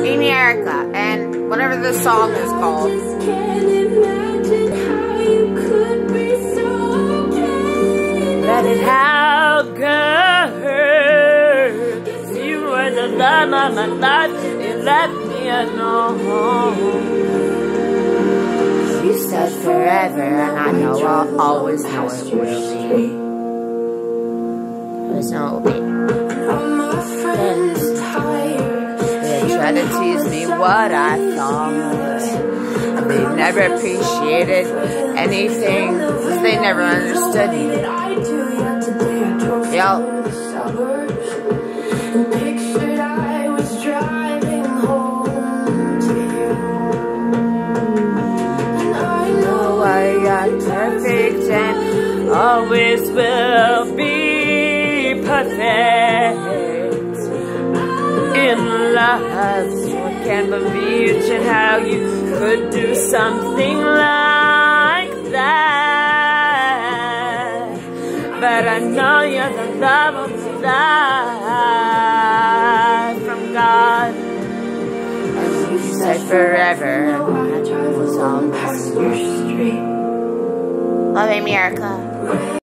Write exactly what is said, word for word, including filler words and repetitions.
Amy Erica, and whatever this song is called. Let it out, girl. You were the love of my life. You left me alone. You said forever, and I know I'll always know it will be. There's no way. They try to tease me what I thought. They never appreciated anything, because they never understood me. Yep. Perfect and always will be perfect in love. I can't believe in how you could do something like that. But I know you're the love of my life from God. And you said forever, and I was on your street. Love, Amy Erica.